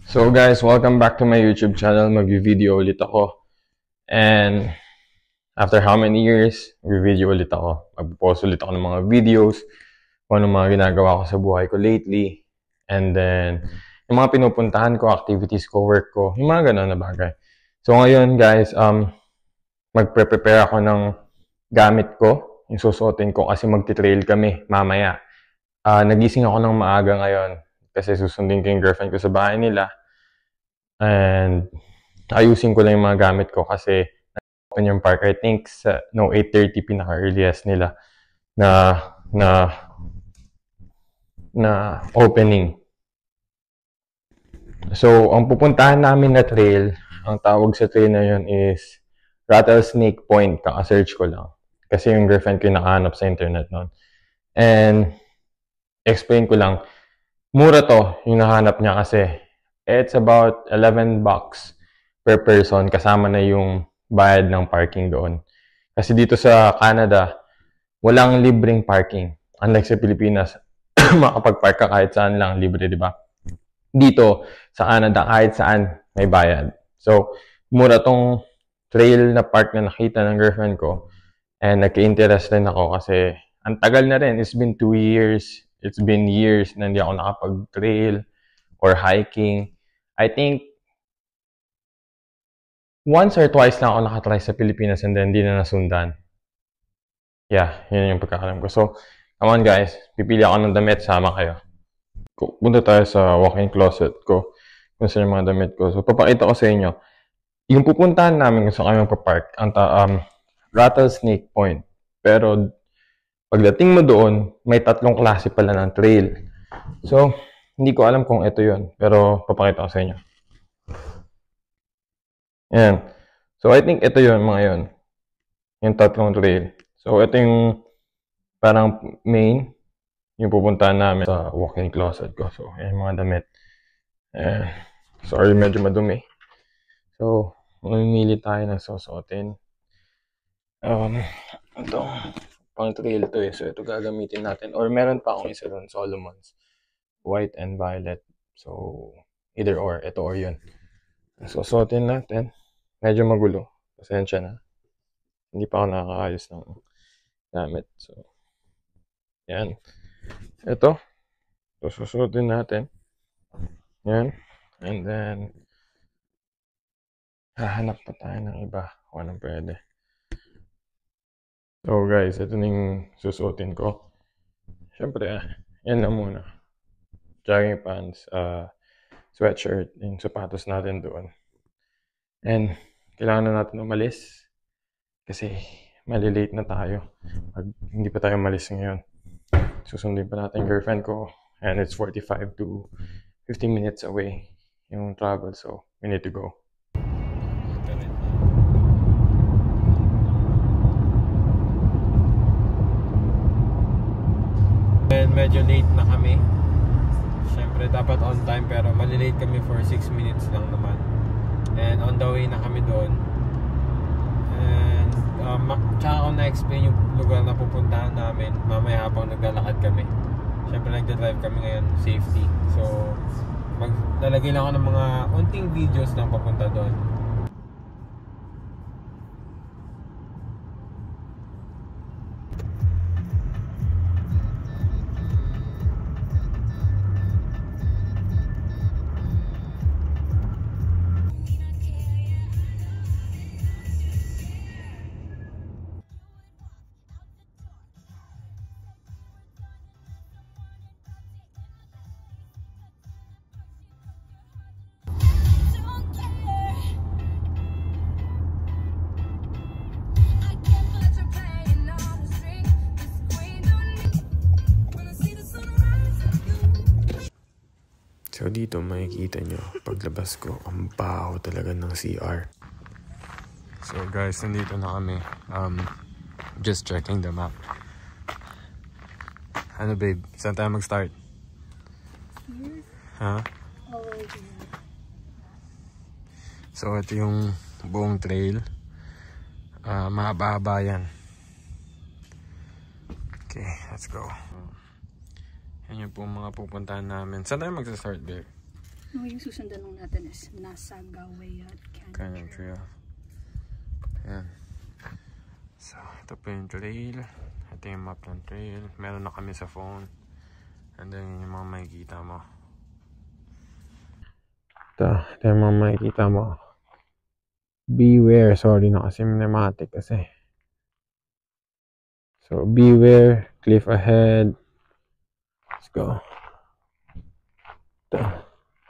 So guys, welcome back to my YouTube channel. Mag-video ulit ako. And after how many years, mag-video ulit ako. Mag-post ulit ako ng mga videos, kung ano mga ginagawa ko sa buhay ko lately. And then, yung mga pinupuntahan ko, activities ko, work ko, yung mga ganun na bagay. So ngayon guys, magpre-prepare ako ng gamit ko, yung susuotin ko kasi magti-trail kami mamaya. Nagising ako ng maaga ngayon kasi susundin ko yung girlfriend ko sa bahay nila. And ayusin ko lang yung mga gamit ko kasi open yung park. I think 8:30 pinaka-earliest nila na opening. So, ang pupuntahan namin na trail, ang tawag sa trail na yun is Rattlesnake Point. Kaka-search ko lang. Kasi yung girlfriend ko yung nakahanap sa internet noon. And explain ko lang, mura to yung nahanap niya kasi it's about $11 per person kasama na yung bayad ng parking doon. Kasi dito sa Canada, walang libreng parking. Unlike sa Pilipinas, makapag-park ka kahit saan lang, libre, di ba? Dito sa Canada, kahit saan may bayad. So, mura tong trail na park na nakita ng girlfriend ko. And nagka-interest rin ako kasi ang tagal na rin. It's been 2 years. It's been years na hindi ako nakapag-trail or hiking. I think once or twice lang ako nakatry sa Pilipinas and then hindi na nasundan. Yeah, yun yung pagkakalam ko. So, come on guys. Pipili ako ng damit. Sama kayo. Punta tayo sa walk-in closet ko. Kung saan yung mga damit ko. So, papakita ko sa inyo. Yung pupuntahan namin kung saan kami magpa-park, ang Rattlesnake Point. Pero, pagdating mo doon, may 3 klase pala ng trail. So, hindi ko alam kung ito yun. Pero, papakita ko sa inyo. Ayan. So, I think ito yun, mga yun. Yung 3 trail. So, ito yung parang main yung pupuntahan namin sa walk-in closet ko. So, ayan mga damit. Sorry, medyo madumi. So, mamimili tayo ng susuotin. Ito, pang trail to eh. So, ito gagamitin natin. Or meron pa akong isa doon, Solomon's. White and violet. So, either or. Ito or yun. Susuotin natin. Medyo magulo. Pasensya na. Hindi pa ako nakakaayos ng gamit. So, yan. Ito. Susuotin natin. Yan. And then, hahanap pa tayo ng iba kung anong pwede. So guys, ito na yung susuotin ko. Siyempre, yan lang muna. Jogging pants, sweatshirt, yung sapatos natin doon. And, kailangan na natin umalis. Kasi, malilate na tayo. Hindi pa tayo umalis ngayon. Susundin pa natin yung girlfriend ko. And it's 45 to 50 minutes away yung travel. So, we need to go. And medyo late na kami. Siyempre dapat on time pero malilate kami for 6 minutes lang naman. And on the way na kami doon. And tsaka ako na-explain yung lugar na pupuntahan namin mamaya habang naglalakad kami. Siyempre nagdadrive kami ngayon, safety. So maglalagay lang ako ng mga unting videos lang papunta doon. So dito makikita nyo, paglabas ko, ang baho talaga ng CR. So guys, nandito na kami. Just checking the map. Ano babe, saan tayo mag-start? Ha? So ito yung buong trail. Mahaba-haba yan. Okay, let's go. Yan yung pong mga pupuntahan namin. Saan tayo magsa-start, babe? Yung susundan natin is Nasagawa Canyon Trail. Ayan. So, ito po yung trail. Ito yung map ng trail. Meron na kami sa phone. And then yung mga makikita mo. Ito yung mga makikita mo. Beware. Sorry na kasi minematic kasi. So, beware. Cliff ahead. Let's go. Ito.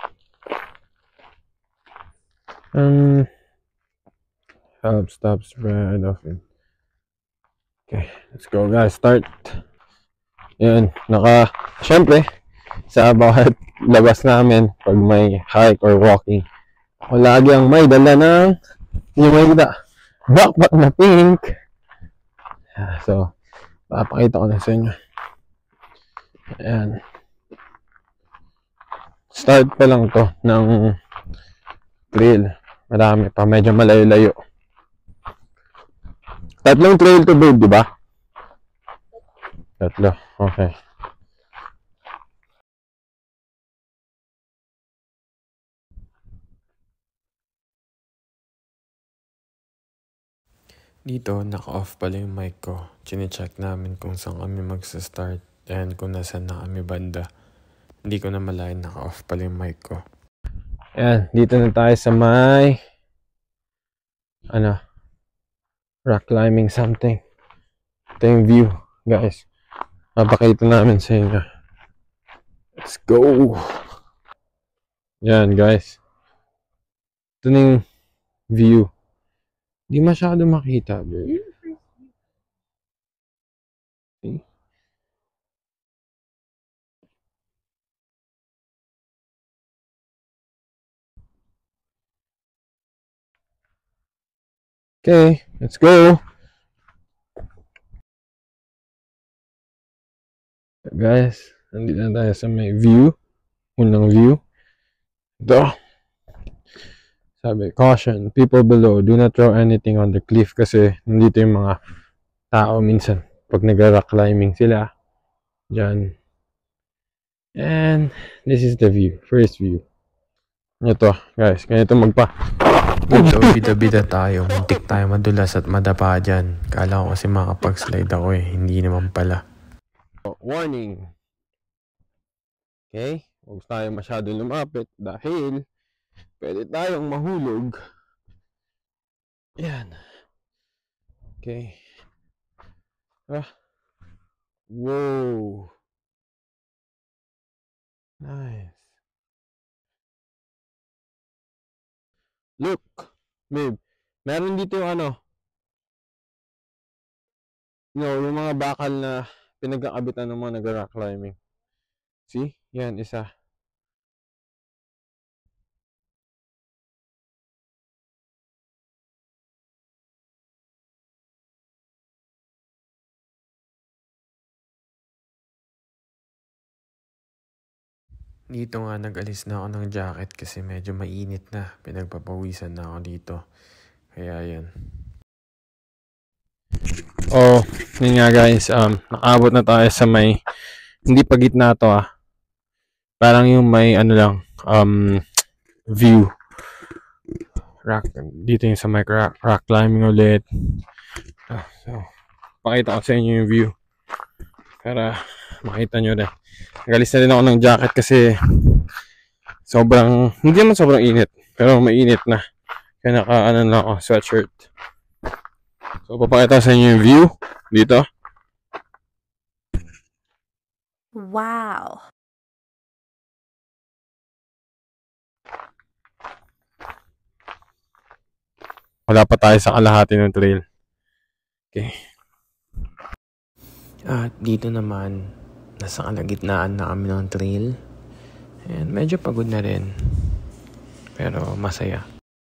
Help, stop, spread often. Okay, let's go guys, start. Yan, syempre, sa bawat labas namin, pag may hike or walking, ako lagi ang may dala ng, yung may kita, backpack na pink. So, papakita ko na sa inyo. Ayan. Start pa lang to ng trail. Marami pa, medyo malayo-layo. Tatlong trail to build, di ba? Tatlo, okay. Dito, naka-off pala yung mic ko. Chine-check namin kung saan kami magsa-start and kung nasaan na kami banda. Hindi ko na malayan, naka-off pala yung mic ko. Ayan, dito na tayo sa may rock climbing something. Ito yung view, guys. Papakita namin sa inyo. Let's go! Yan, guys. Ito na yung view. Di masyado makita, bro. Okay, let's go. Guys, nandito na tayo sa may view. Unang view. Ito. Sabi, caution, people below, do not throw anything on the cliff kasi nandito yung mga tao minsan pag nag-rock climbing sila. Diyan. And this is the view, first view. Ito, guys, ganito Ito, bida-bida tayo. Muntik tayo madulas at madapa dyan. Kala ko kasi makapag-slide ako eh. Hindi naman pala. Warning. Okay? Huwag tayo masyado lumapit dahil pwede tayong mahulog. Yan. Okay. Whoa. Nice. Look, babe. Meron dito yung yung mga bakal na pinagkakabitan ng mga nag-rock climbing. See? Yan, isa. Dito nga nag-alis na ako ng jacket kasi medyo mainit na. Pinagpapawisan na ako dito. Kaya yan. Oh, yun nga guys. Nakaabot na tayo sa may, hindi pa gitna to Parang yung may view. Dito yung sa may rock climbing ulit. So, pakita ko sa inyo yung view. Para makita nyo rin. Nagalis na rin ako ng jacket kasi hindi naman sobrang init. Pero mainit na. Kaya lang ako, sweatshirt. So, papakita sa inyo yung view dito. Wow! Wala pa tayo sa kalahati ng trail. Okay. At dito naman, nasa kalagitnaan na kami ng trail. And medyo pagod na rin. Pero masaya.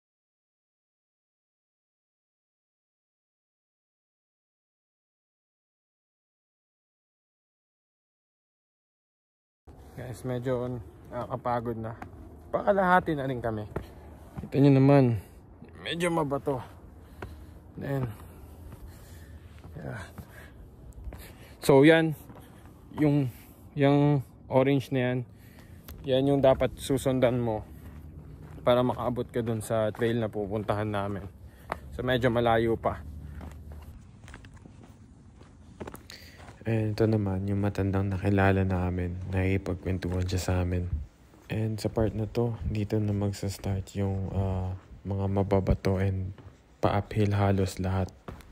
Guys, medyo nakakapagod na. Pakalahati na rin kami. Kita nyo naman, medyo mabato. Then, yeah. So yan, yung orange na yan, yan yung dapat susundan mo para makaabot ka dun sa trail na pupuntahan namin. So medyo malayo pa. And ito naman yung matandang nakilala namin, nakikipagkwentuhan siya sa amin. And sa part na to, dito na magsa-start yung mga mababato and pa-uphill halos lahat.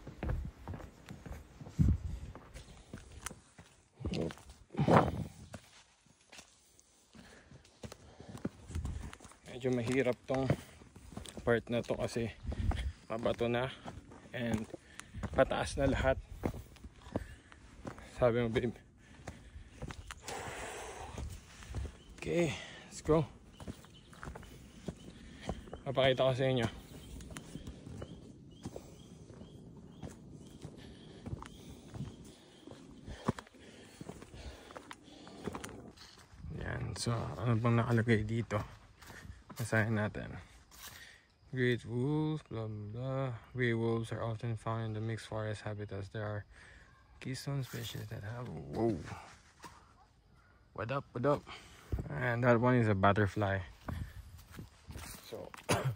Medyo mahirap tong part na to kasi mabato na and pataas na lahat. Sabi mo, babe. Okay, let's go. Papakita ko sa inyo. Yan, so ano bang nakalagay dito? Basahin natin. Great wolves, blah blah. Gray wolves are often found in the mixed forest habitats. There are keystone species that have whoa. What up, what up? And that one is a butterfly. So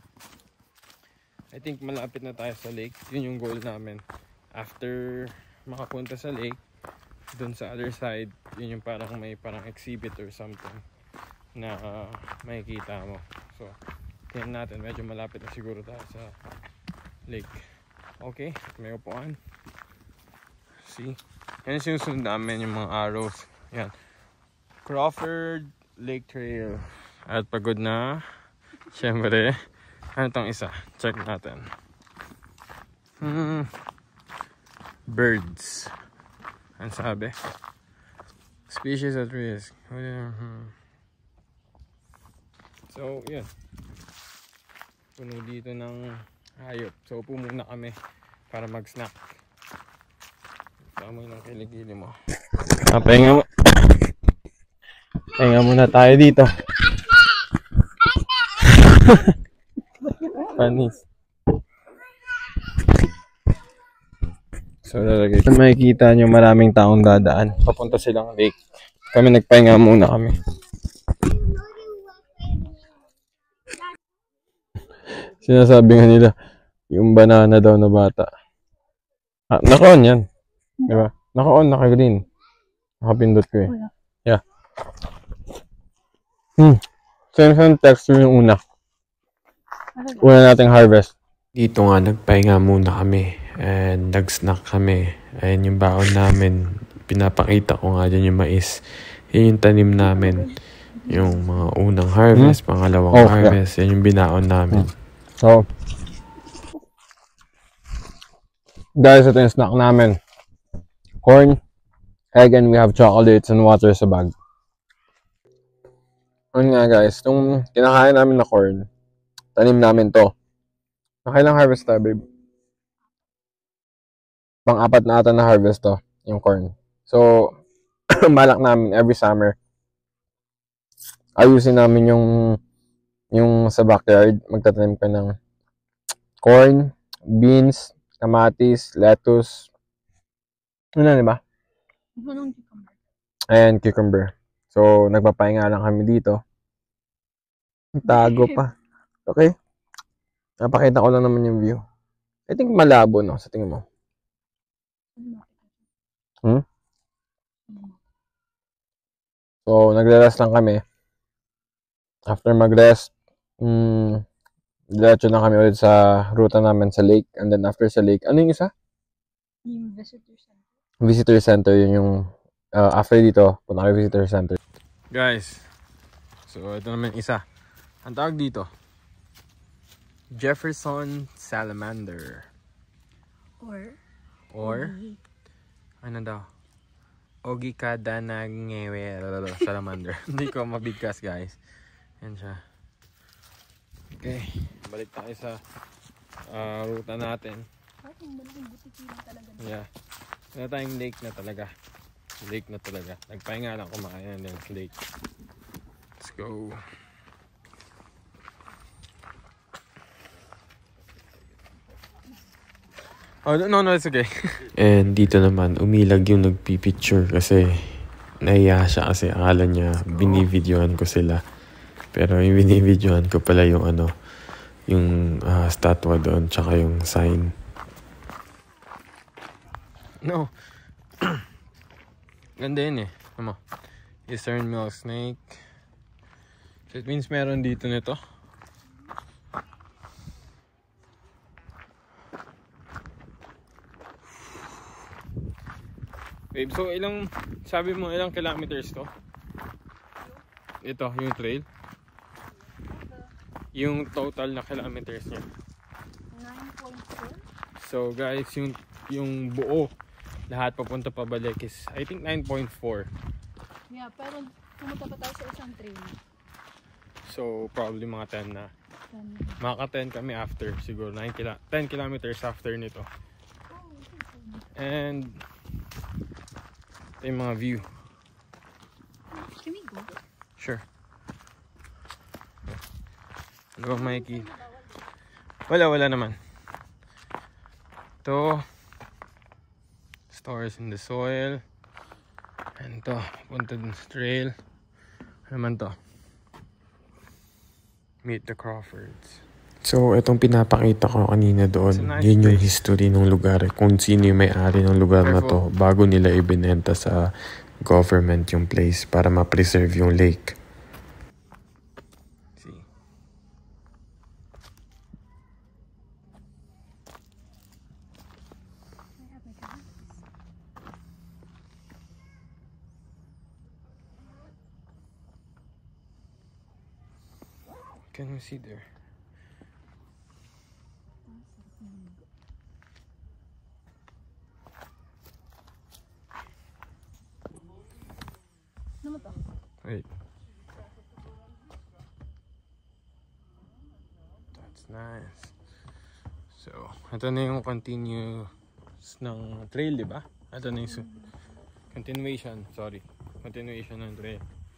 I think malapit na tayo sa lake. Yun yung goal namin. After makapunta sa lake, dun sa other side, yun yung parang may parang exhibit or something na makikita mo. So tingnan natin, medyo malapit na siguro tayo sa lake. Okay, may upuan. See? Yan yung sinusunod namin, yung mga arrows. Yan. Crawford Lake Trail. At pagod na. Siyempre. Ano tong isa? Check natin. Birds. Ano sabi? Species at risk. So, yan. Puno dito ng hayop. So, upo muna kami para mag-snack. Amoy ng kiligili mo. Pahinga mo. Pahinga muna tayo dito. Panis. So lalagay. Kung makikita nyo maraming taong dadaan. Papunta silang lake. Kami nagpahinga muna kami. Sinasabi nga nila yung banana daw na bata. Naka-on yan. Diba? Naka-on, naka-green. Nakapindot ko eh. Yeah. Same texture yung una. Una nating harvest. Dito nga, nagpahinga muna kami. And nag-snack kami. Ayan yung baon namin. Pinapakita ko nga dyan yung mais. Yun yung tanim namin. Yung mga unang harvest, pangalawang harvest. Yan yung binaon namin. So, guys, ito yung snack namin. Corn, egg, and we have chocolates and water sa bag. Ano nga guys, itong kinakain namin na corn, tanim namin to. Nakailang harvest tayo, babe? Pang-apat na ata na harvest to, yung corn. So, balak namin every summer, ayusin namin yung sa backyard, magtatanim ka ng corn, beans, kamatis, lettuce, ano na, diba? Ayan, cucumber. So, nagpapahinga lang kami dito. Tago pa. Okay. Napakita ko lang naman yung view. I think malabo, no? Sa tingin mo. So, nagre-rest lang kami. After mag-rest, diretso na kami ulit sa ruta namin sa lake. And then after sa lake, ano yung isa? Yung visitor center. Visitor center, yun yung after dito, punta kami visitor center. Guys, so ito naman isa. Ang tawag dito, Jefferson Salamander. Or ano daw? Ogikadanewe Salamander. Hindi ko mabigkas, guys. Yan siya. Okay, balik tayo sa ruta natin. Yeah. Wala tayong lake na talaga. Lake na talaga. Nagpahinga lang kumakain ng lake. Let's go. Oh, no, it's okay. And dito naman, umilag yung nagpipicture kasi Nahiya siya kasi akala niya binivideoan ko sila. Pero yung binivideoan ko pala yung yung statwa doon tsaka yung sign. No. Ganda yun eh. Ano? Eastern milk snake. So it means meron dito nito. Babe, so sabi mo ilang kilometers to? Ito, yung trail? Yung total na kilometers niya. 9.4. So guys, yung buo lahat papunta pabalik is I think 9.4. Yeah, pero pumunta pa tayo sa isang train. So probably mga 10 na. 10. Maka 10 kami after siguro 10 kilometers after nito. And ito yung mga view. Can we go? Sure. Ano bang makikita? Wala naman. Ito stores in the soil. And to, punta dun sa trail. Ano naman to? Meet the Crawfords. So, itong pinapakita ko kanina doon, nice yun yung place. history ng lugar. Kung sino yung may-ari ng lugar na to, bago nila ibinenta sa government yung place para ma-preserve yung lake. See? Can you see there? Ano to? Wait. That's nice. So, ito na yung continuous ng trail, di ba? Ito na yung continuation ng trail.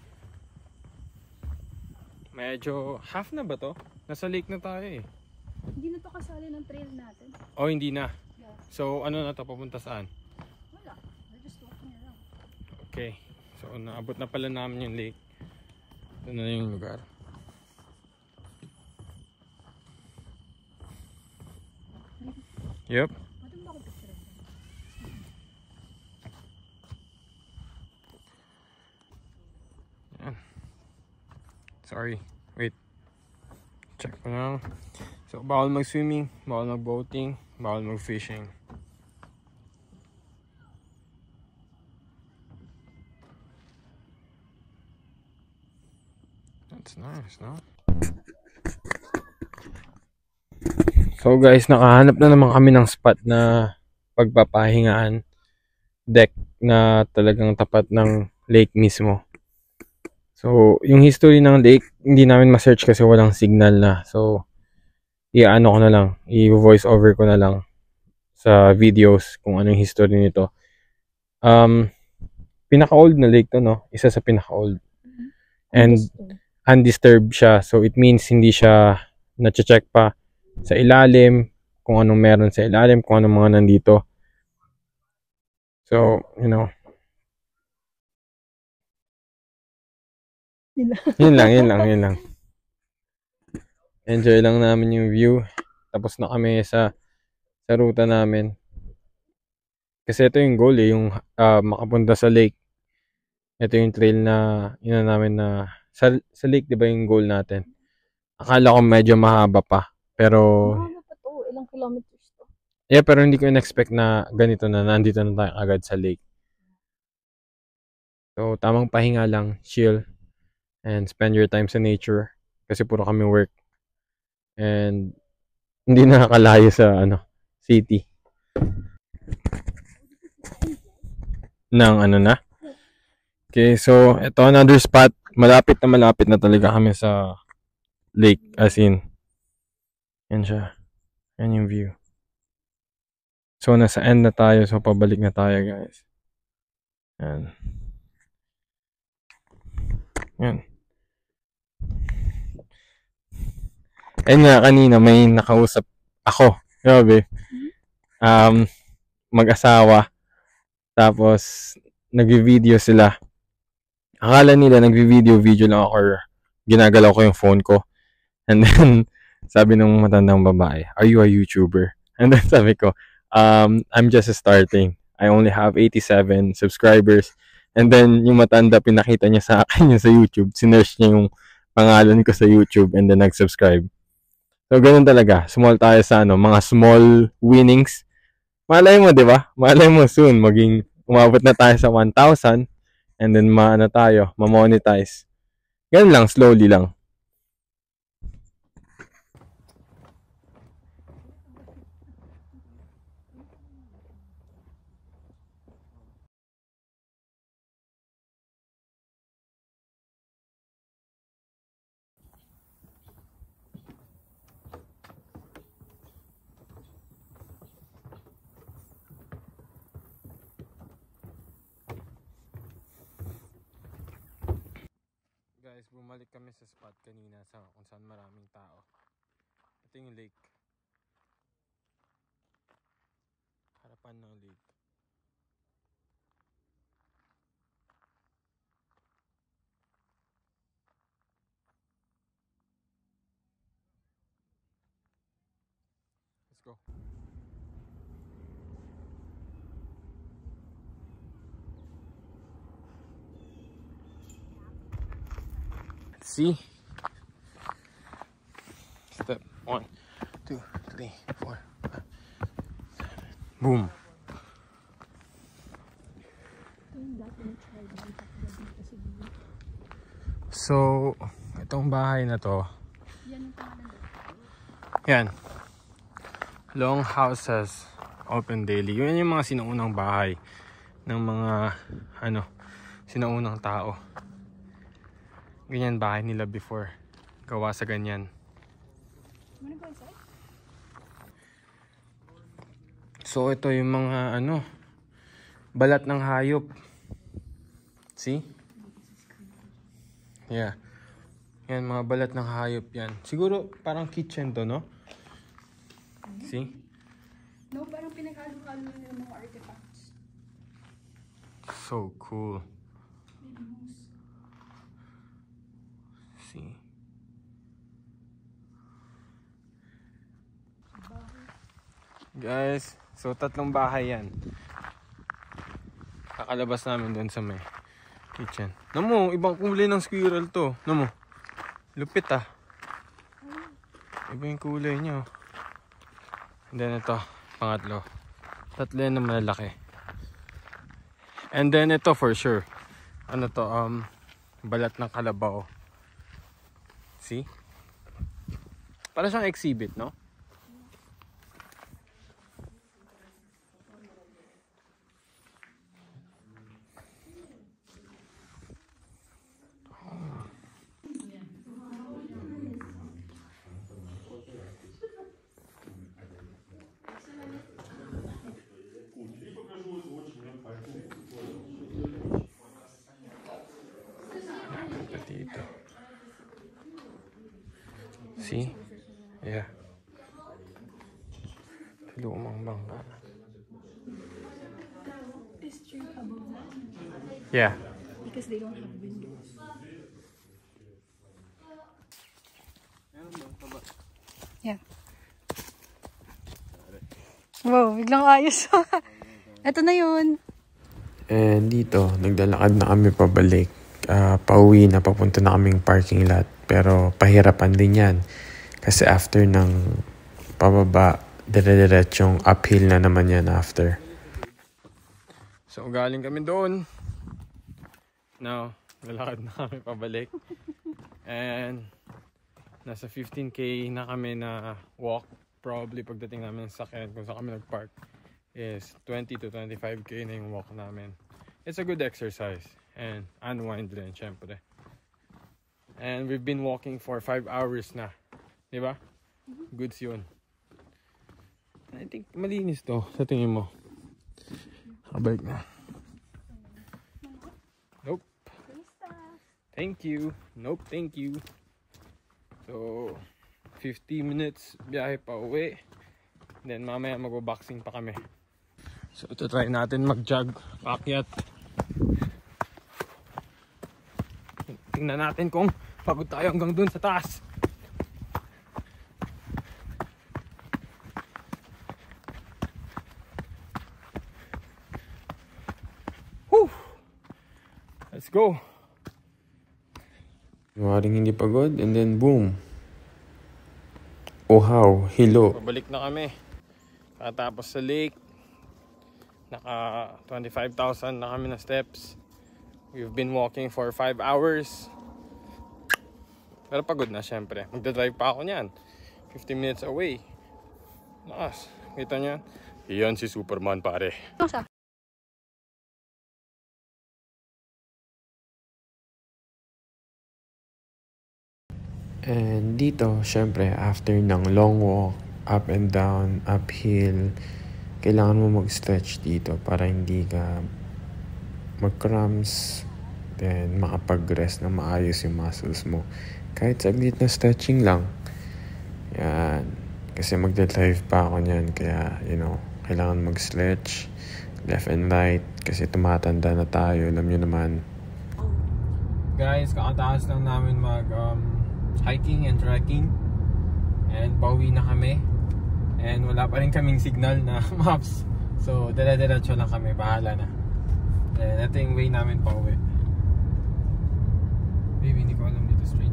Medyo half na ba to? Nasa lake na tayo eh. Hindi na to kasali ng trail natin. Oh, hindi na. Yeah. So, ano na to? Papunta saan? Wala. We're just walking around. Okay. So, naabot na pala namin yung lake. Ito na yung lugar. Yep. Pwede mo ako picture? Yan. Sorry. Wait. Check ko lang. So, bawal mag-swimming, bawal mag-boating, bawal mag-fishing. That's nice, no? So guys, nakahanap na naman kami ng spot na pagpapahingaan. Deck na talagang tapat ng lake mismo. So, yung history ng lake, hindi namin ma-search kasi walang signal na. So, i-ano ko na lang, i-voice over ko na lang sa videos kung anong history nito. Pinaka-old na lake to, no? Isa sa pinaka-old. And undisturbed siya. So, it means hindi siya na-check pa sa ilalim, kung anong meron sa ilalim, kung anong mga nandito. So, you know. Yun lang. Enjoy lang namin yung view. Tapos na kami sa ruta namin. Kasi ito yung goal eh, yung makapunta sa lake. Ito yung trail na ina namin na sa lake, 'di ba yung goal natin? Akala ko medyo mahaba pa, pero Mahaba pa to. Ilang kilometers to? yeah, pero hindi ko in-expect na ganito na nandito na tayo agad sa lake. So, tamang pahinga lang, chill, and spend your time sa nature. Kasi puro kami work. And hindi nakakalayo sa city. Nang na. Okay, so ito another spot. Malapit na talaga kami sa lake, as in. Yan siya. Yan yung view. So, nasa end na tayo. So, pabalik na tayo, guys. Yan. Yan. Ayun nga, kanina may nakausap ako. Grabe. Mag-asawa. Tapos, nag-video sila. Akala nila nagvi-video lang ako or ginagalaw ko yung phone ko. And then, sabi ng matandang babae, "Are you a YouTuber?" And then sabi ko, I'm just starting. I only have 87 subscribers. And then, yung matanda, pinakita niya sa akin yung sa YouTube. Sinearch niya yung pangalan ko sa YouTube and then nag-subscribe. So, ganun talaga. Small tayo sa mga small winnings. Malay mo, di ba? Malay mo soon, umabot na tayo sa 1,000 and then ma-monetize. Ganun lang, slowly lang. Guys, bumalik kami sa spot kanina kung saan maraming tao. Ito yung lake. Harapan ng lake. Let's go. Let's see. Step 1, 2, 3, 4, 5, 7. Boom. So, itong bahay na to. Yan. Long houses open daily. Yun yung mga sinuunang bahay ng mga sinuunang tao. Ganyan bahay nila before. Gawa sa ganyan. So ito yung mga balat ng hayop. See? Yeah. Yan, mga balat ng hayop yan. Siguro parang kitchen to, no? See? No, parang pinaghalo-halo nila ng mga artifacts. So cool. See? Guys, so 3 bahay yan. Kakalabas namin doon sa may kitchen. Namo, ibang kulay ng squirrel to. Namo, lupit ah. Iba yung kulay niya. And then ito, pangatlo. 3 yan na malaki. And then ito for sure. Ano to, balat ng kalabaw. See? Para siyang exhibit, no? Dito. See? Yeah. Lumang bangka. Is tree above that? Yeah. Because they don't have windows. Yeah. Wow, biglang ayos. Ito na yun. And dito, naglalakad na kami pabalik. Pauwi na, papunta na kaming parking lot. Pero pahirapan din yan. Kasi after ng pababa, dire-diretsong uphill na naman yan after. So galing kami doon. Now, lalakad na kami pabalik. And nasa 15k na kami na walk. Probably pagdating namin sa sakyan kung saan kami nagpark is 20 to 25k na yung walk namin. It's a good exercise and unwind din syempre. And we've been walking for 5 hours na. Diba? Goods yun. I think malinis to sa tingin mo. Kabalik na. Nope. Thank you. Nope, thank you. So 50 minutes biyahe pa uwi. Then mamaya magbo-boxing pa kami. So ito try natin mag-jog, paakyat. tingnan natin kung pagod tayo hanggang dun sa taas. Whew! Let's go! Maring hindi pagod and then boom! Oh how, hilo. Pabalik na kami. Katapos sa lake. Naka 25,000 na kami na steps. We've been walking for 5 hours. Pero pagod na syempre. Magdadrive pa ako niyan. 15 minutes away. Nakas. Kita niyo? Iyan si Superman pare. And dito, syempre, after ng long walk, up and down, uphill, kailangan mo mag-stretch dito para hindi ka mag-cramps, then makapag-rest na maayos yung muscles mo. Kahit saglit na stretching lang. Yan. Kasi magda-drive pa ako niyan, kaya, you know, kailangan mag-stretch left and right kasi tumatanda na tayo, alam nyo naman. Guys, kakataas lang namin hiking and trekking and pauwi na kami and wala pa rin kaming signal na maps, so dala-diretso lang kami, bahala na. And ito yung way namin pauwi. Baby, hindi ko alam dito straight.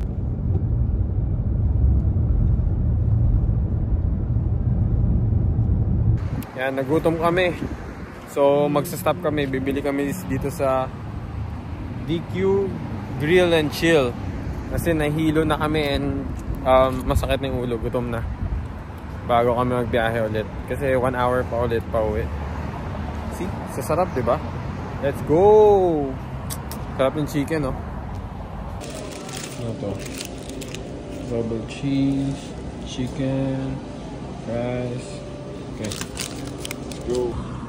Yan, nagutom kami, so magsa-stop kami, bibili kami dito sa DQ Grill and Chill. Kasi nahilo na kami and masakit na yung ulo, gutom na. Bago kami magbiyahe ulit. Kasi 1 hour pa ulit pa uwi. See? Sasarap, diba? Let's go! Sarap yung chicken, no? Ano to? Double cheese, chicken, rice. Okay. Let's go!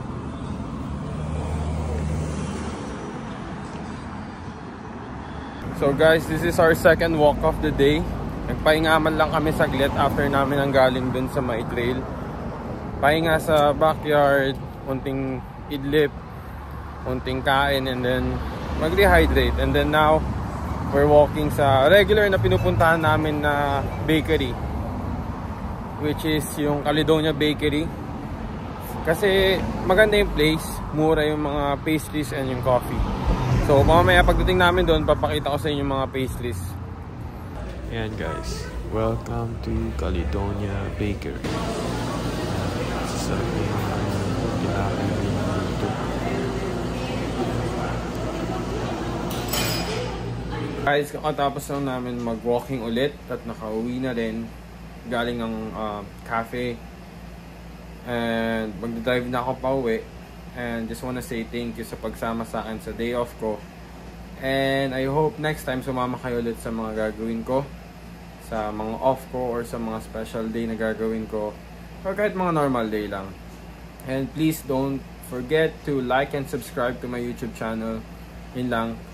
So guys, this is our second walk of the day. Nagpahingaman lang kami saglit after namin ang galing dun sa may trail. Pahinga sa backyard, unting idlip, unting kain, and then mag-rehydrate. And then now, we're walking sa regular na pinupuntahan namin na bakery, which is yung Caledonia Bakery. Kasi maganda yung place, mura yung mga pastries and yung coffee. So mamaya pagdating namin doon, papakita ko sa inyo mga pastries. Ayan guys, welcome to Caledonia Bakery. Sasarap yung mga tinapay dito. Guys, kakatapos lang namin mag-walking ulit at nakauwi na rin galing ng cafe. And magdadrive na ako pa uwi. And just wanna say thank you sa pagsama sa akin sa day off ko. And I hope next time sumama kayo ulit sa mga gagawin ko, sa mga off ko or sa mga special day na gagawin ko, or kahit mga normal day lang. And please don't forget to like and subscribe to my YouTube channel. Yun lang.